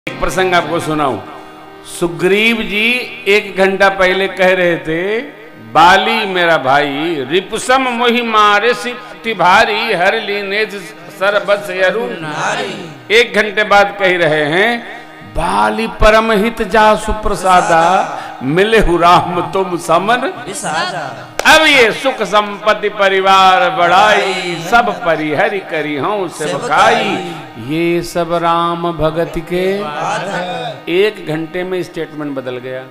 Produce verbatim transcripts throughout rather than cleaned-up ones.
एक प्रसंग आपको सुनाऊं। सुग्रीव जी एक घंटा पहले कह रहे थे, बाली मेरा भाई रिपुसम मोहि मारे सिद्धि भारी हर लीने सरबस अरुण। एक घंटे बाद कह रहे हैं, बाली परम हित जा सुप्रसादा मिले हु राम तुम समन विसाजा। अब ये सुख संपत्ति परिवार बढ़ाई सब परिहरि करी हूं सेवकाई, ये सब राम भगत के। एक घंटे में स्टेटमेंट बदल गया।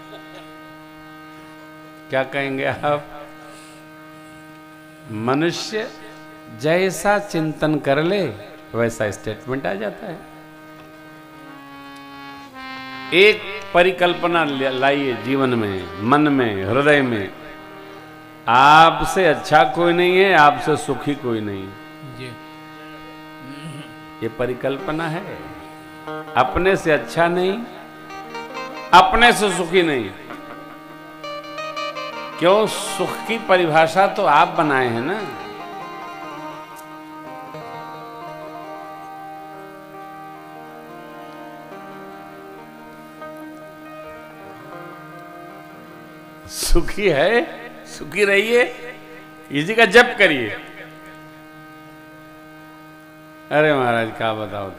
क्या कहेंगे आप? मनुष्य जैसा चिंतन कर ले वैसा स्टेटमेंट आ जाता है। एक परिकल्पना लाइए जीवन में, मन में, हृदय में, आपसे अच्छा कोई नहीं है, आपसे सुखी कोई नहीं। ये परिकल्पना है। अपने से अच्छा नहीं, अपने से सुखी नहीं। क्यों? सुख की परिभाषा तो आप बनाए हैं ना। सुखी है, सुखी रहिए, इसी का जप करिए। अरे महाराज क्या बताओ,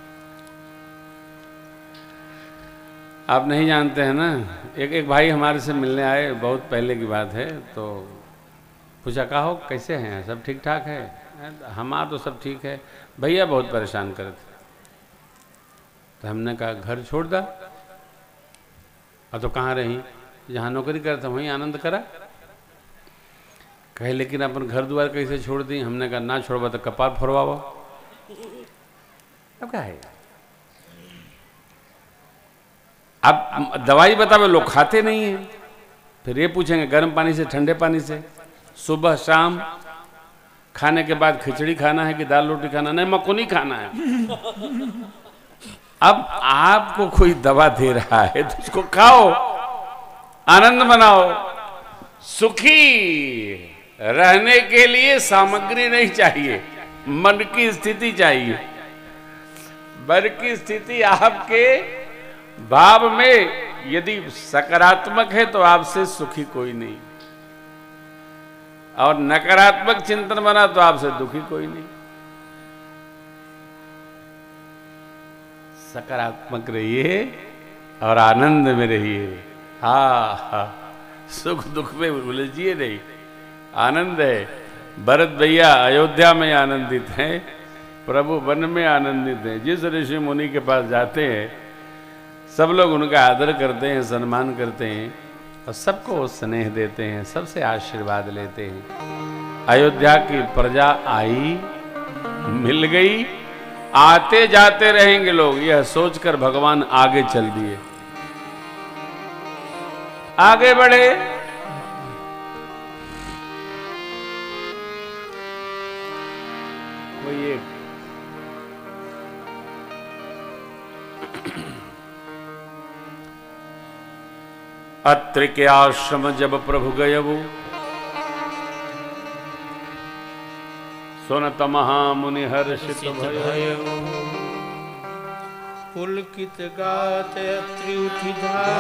आप नहीं जानते हैं ना। एक एक भाई हमारे से मिलने आए, बहुत पहले की बात है। तो पूछा, कहो कैसे हैं, सब ठीक ठाक है? हमारा तो सब ठीक है, भैया बहुत परेशान करे थे। तो हमने कहा घर छोड़ दा। और तो कहाँ रही? जहाँ नौकरी करता वहीं आनंद करा। कहे लेकिन अपन घर द्वार कैसे छोड़ दी? हमने कहा ना छोड़वा तो कपार फोड़वावा। अब क्या है? अब दवाई बतावे, लोग खाते नहीं है। फिर ये पूछेंगे गर्म पानी से ठंडे पानी से, सुबह शाम, खाने के बाद खिचड़ी खाना है कि दाल रोटी खाना? नहीं, मकुनी खाना है। अब आपको कोई दवा दे रहा है तो उसको खाओ, आनंद मनाओ। सुखी रहने के लिए सामग्री नहीं चाहिए, मन की स्थिति चाहिए। मन की स्थिति आपके भाव में यदि सकारात्मक है तो आपसे सुखी कोई नहीं, और नकारात्मक चिंतन बना तो आपसे दुखी कोई नहीं। सकारात्मक रहिए और आनंद में रहिए। हाँ हाँ, सुख दुख में उलझिए नहीं, आनंद है। भरत भैया अयोध्या में आनंदित हैं, प्रभु वन में आनंदित हैं। जिस ऋषि मुनि के पास जाते हैं सब लोग उनका आदर करते हैं, सम्मान करते हैं और सबको स्नेह देते हैं, सबसे आशीर्वाद लेते हैं। अयोध्या की प्रजा आई, मिल गई, आते जाते रहेंगे लोग, यह सोचकर भगवान आगे चल दिए, आगे बढ़े। कोई एक अत्रि के आश्रम जब प्रभु गयवु, सुनत महामुनि हर्षित भयवु। पुलकित गात अत्रि उठि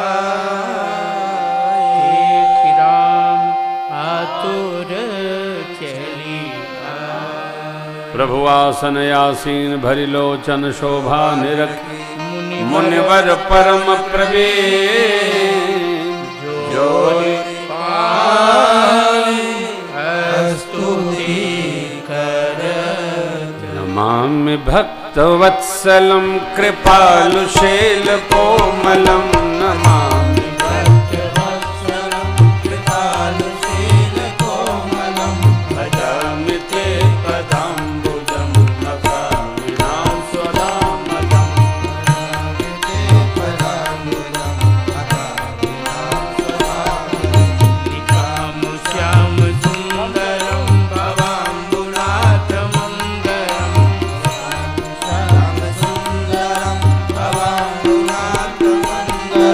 राम आतुर चली। प्रभु आसन आसीन भरि लोचन शोभा निरख, मुनिवर परम प्रवेश नमामि भक्तवत्सलं कृपालुशैल कोमलं। नमामि भक्तवत्सलं कृपालुशैल कोमलं, भजामि ते पदाम्बुजं नकामिनां स्वधामदं। श्याम सुंदरम भवाम्बुनाथ मंगलम, श्याम सुंदरम भवाम्बुनाथ मंगलम।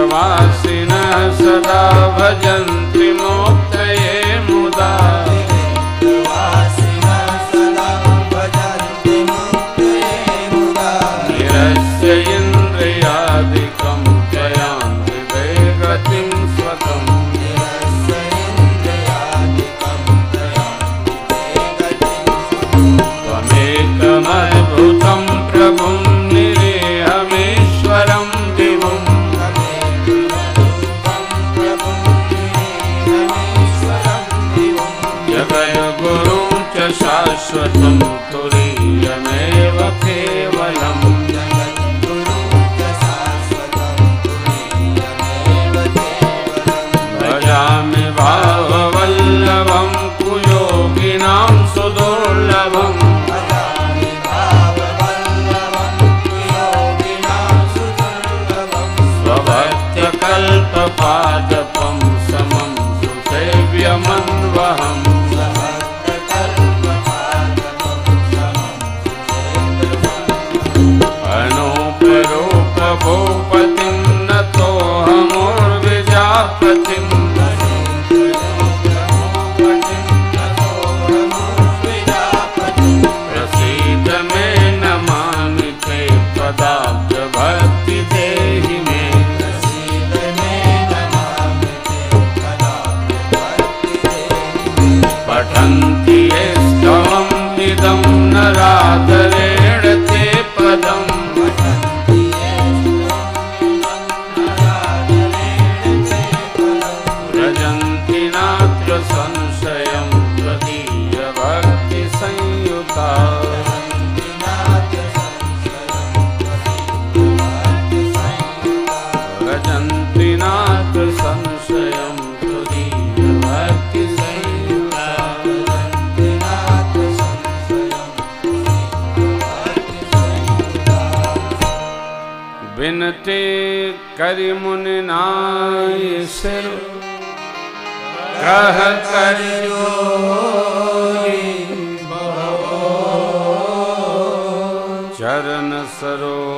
नित्यवासिनः सदा भजन्ति मुक्तये मुदा निरस्य इन्द्रियादिकं जयान्ति ते गतिं स्वतम् त्वमेकमद्भुतं प्रभुं निरेहमीश्वरं दिवम् जगद्गुरुं च शाश्वतं तुरीयमेव केवलम् भजामि भाववल्लभं कुयोगिनां सुदुर्लभम् स्वभक्त्यकल्पपादपं समं सुसेव्यमन्वहम् अनूपरूपभूपतिं नतोऽहमुर्विजापतिं प्रसीद मे नमामि ते पदाब्जभक्ति देहि मे पठन्ति ये स्तवम् इदं नरादरेण ते पदम् व्रजन्ति नात्र संशयं त्वदीयभक्तिसंयुता व्रजन्ति नात्र संशयं त्वदीयभक्तिसंयुता बिनते करि मुनि नाय सिर कह कर जोरी चरण सरोज